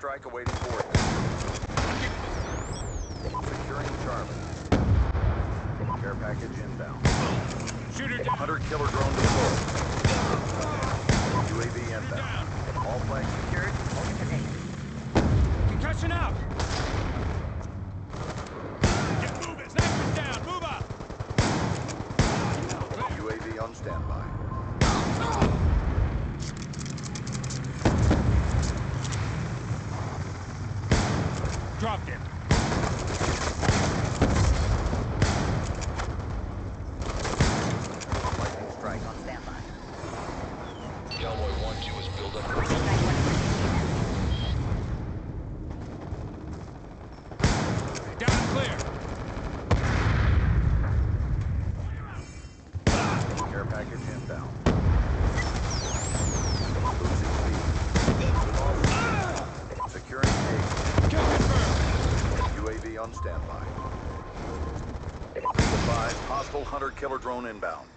strike awaiting coordinates. Securing Charlie. Care package inbound. Shooter down. Hunter-killer drone deployed. UAV inbound. All flags secured. Moving to date. Concussion out. Get moving. Snipers down. Move up. UAV on standby. Dropped him. Lightning strike on Standby. Cowboy 1-2 is built up. Down and clear. care package inbound. Losing speed. Securing A. Kill confirmed. UAV on standby. Be advised, hostile hunter-killer drone inbound.